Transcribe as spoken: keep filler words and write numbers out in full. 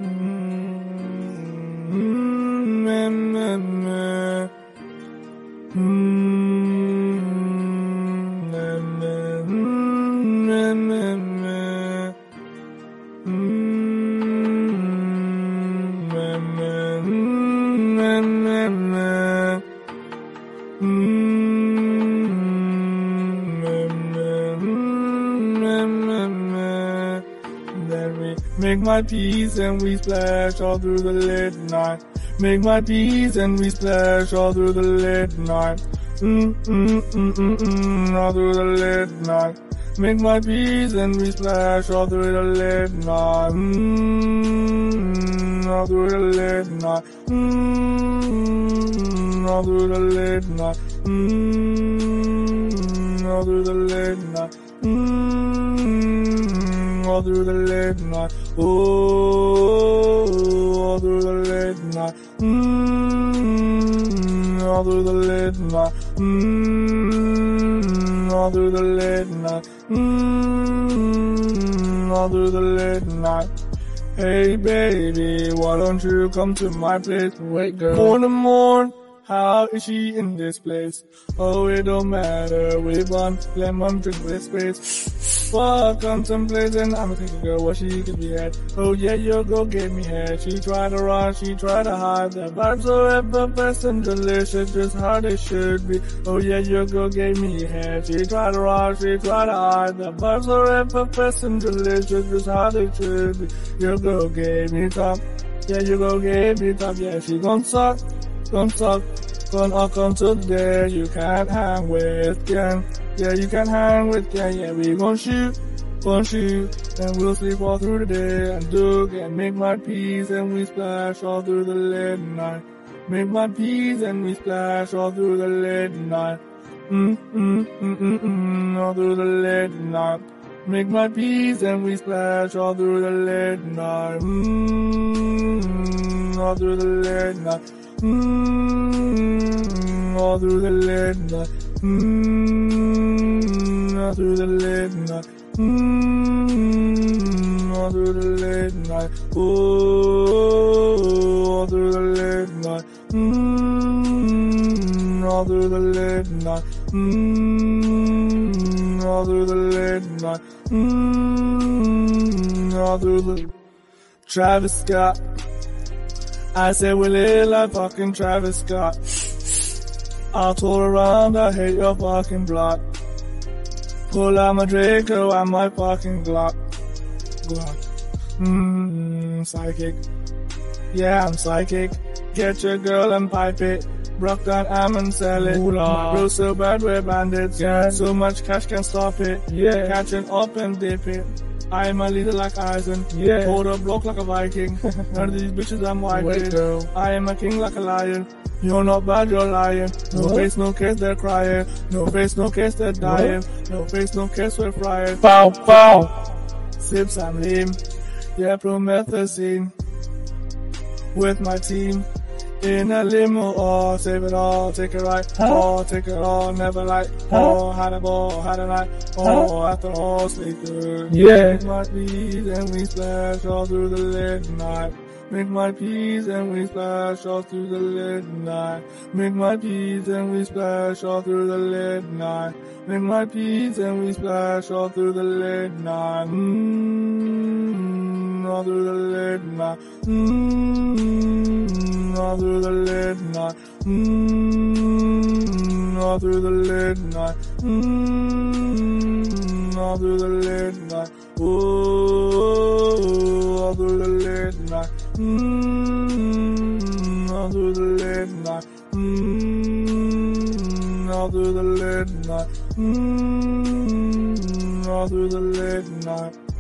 Then we make my peace and we splash all through the late night. Make my peace and we splash all through the late night. Mm, mm, mm, mm, mm, all through the late night. Make my peace and we splash all through the late night. Mm, all through the late night. Mm, all through the late night. Mm, all through the late night. Mm, all through the late night. Oh, all through the late night. Mm, all through the late night. Mm, all through the late night. Mm, all through the late night. Hey baby, why don't you come to my place? Wait, girl. Morning, morn. How is she in this place? Oh, it don't matter. We want lemon drink with space. Fuck, contemplating. I'm thinking, girl, what she could be at. Oh yeah, your girl gave me head. She tried to run, she tried to hide. The vibes are effervescent and delicious, just how they should be. Oh yeah, your girl gave me head. She tried to run, she tried to hide. The vibes are effervescent and delicious, just how they should be. Your girl gave me top. Yeah, your girl gave me top. Yeah, she gon' suck. Gon' suck, gonna come to the day you can't hang with gang. Yeah, you can hang with gang. Yeah, we gon' shoot, gon' shoot, and we'll sleep all through the day and do and make my peace and we splash all through the late night. Make my peace and we splash all through the late night. Mm mm mm mm mm, all through the late night. Make my peace and we splash all through the late night. Mm, all through the late night. Mm, all through the late night. Mm, all through the late night. Mm, all through the late night. Oh, all through the late night. Mm, all through the late night. Mm, all through the late night. Mm, all through the Travis Scott. I said we live like fucking Travis Scott. I told around I hate your fucking block. Pull out my Draco and my fucking Glock. Glock. Mmm, psychic. Yeah, I'm psychic. Get your girl and pipe it. Broke down am and sell it. Ooh, my bro so bad we're bandits. Yeah. So much cash can stop it. Yeah. Catching up and dip it. I am a leader like Eisen. Yeah. Hold a block like a Viking. None of these bitches I'm white Wait, with. girl. I am a king like a lion. You're not bad, you're lying. No What? face, no case, they're crying. No face, no case, they're dying. What? No face, no case, we're frying. Pow, pow. Sips, I'm lame. Yeah, promethazine. With my team. In a limo, oh, save it all, take it right. Huh? Oh, take it all, never like. Huh? Oh, had a ball, had a night. Oh, after all, sleep good. Yeah. Make my peace and we splash all through the late night. Make my peace and we splash all through the late night. Make my peace and we splash all through the late night. Make my peace and we splash all through the late night. Mmm, all through the late night. Mmm, all through the late night. Mmm, all through the late night. Mmm, all through the late night. Oh, all through the late night. Mmm, all through the late night. Mmm, all through the late night. Mmm, all through the late night.